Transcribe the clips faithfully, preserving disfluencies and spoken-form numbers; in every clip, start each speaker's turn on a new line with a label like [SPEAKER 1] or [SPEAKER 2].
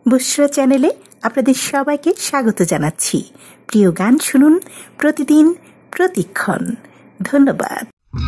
[SPEAKER 1] বুশরা চ্যানেলে আপনাদের সবাইকে স্বাগত জানাচ্ছি। প্রিয় গান শুনুন প্রতিদিন প্রতিক্ষণ। ধন্যবাদ।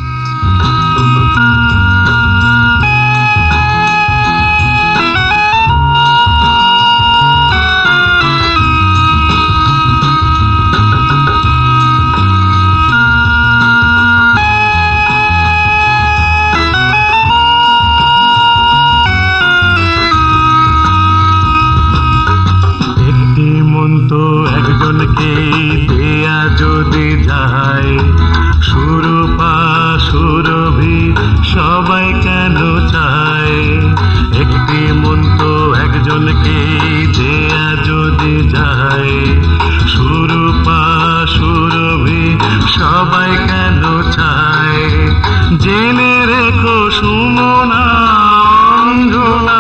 [SPEAKER 2] একজনকে দেয়া যদি যায়, সুরূপা সুরভি সবাই কেন চায়। একটি মন তো একজনকে দেয়া যদি যায়, সুরূপা সুরভি সবাই কেন চায়। জেনে রেখো সুমনা অঞ্জনা,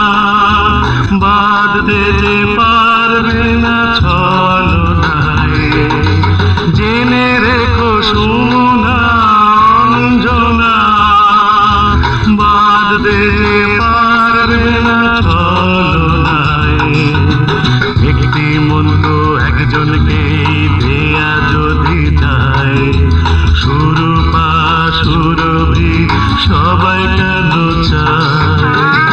[SPEAKER 2] বাঁধতে যে পারবে না ছলনায়। জেনে রেখো সুমনা অঞ্জনা, বাঁধতে যে পারবে না ছলনায়। একটি মন তো একজনকে দেয়া যদি যায়, সুরূপা সুরভি সবাই কেন চায়।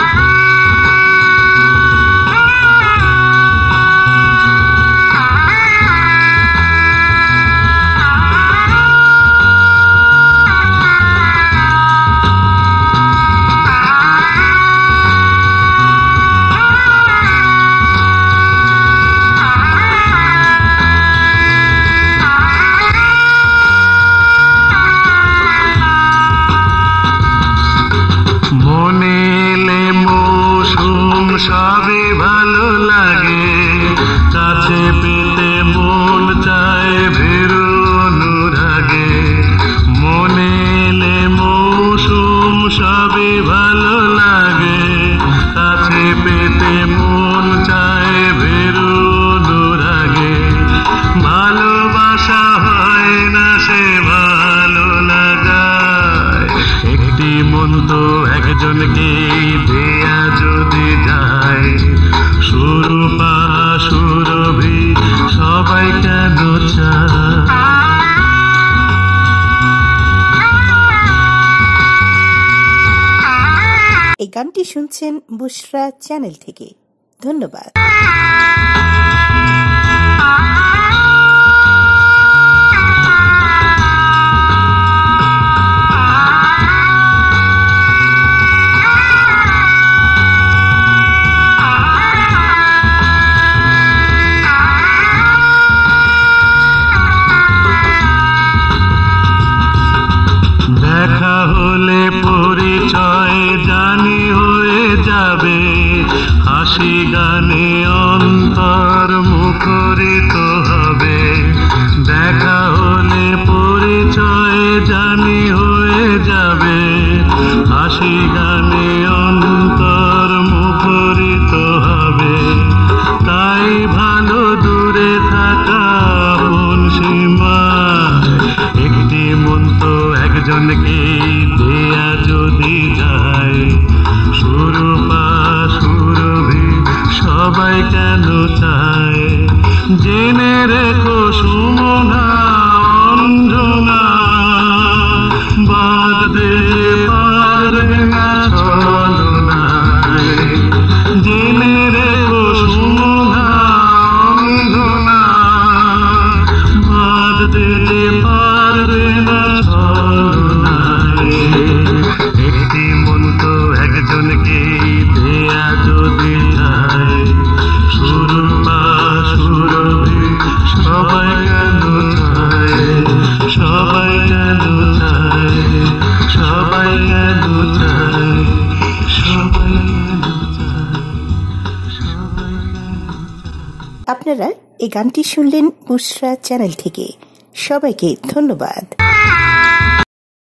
[SPEAKER 2] সবই ভালো লাগে, কাছে পেতে মন চায় ভেরু অনুরাগে। মনে এলে মৌসুম সবই ভালো লাগে, কাছে পেতে মন চায় ভেরু অনুরাগে। ভালোবাসা হয় না সে ভালো লাগায়। একটি মন তো একজনকে দেয়া যদি যায়, সুরূপা সুরভি সবাই কেন চায়।
[SPEAKER 1] এই গানটি শুনছেন বুশরা চ্যানেল থেকে। ধন্যবাদ।
[SPEAKER 2] দেখা হলে পরিচয় জানি হয়ে যাবে, হাসি গানে অন্তর মুখরিত হবে। দেখা হলে পরিচয় জানি হয়ে যাবে, হাসি গানে অন্তর মুখরিত হবে। তাই ভালো দূরে থাকা মন সীমায়। একটি মন তো একজনকে দেয়া যদি যায়, সুরূপা সুরভি সবাই কেন চায়। জেনে রেখো সুমনা অঞ্জনা, বাঁধতে পারবে না ছলনায়। জেনে রেখো সুমনা অঞ্জনা, বাঁধতে পারবে না ছলনায়। একটি মন তো একজনকে দেয়া যদি যায়, সুরূপা সুরভি সবাই কেন চায়। সবাই কেন চায়, সবাই কেন চায়, সবাই কেন চায়, সবাই কেন চায়।
[SPEAKER 1] আপনারা এই গানটি শুনলেন বুশরা চ্যানেল থেকে। সবাইকে ধন্যবাদ।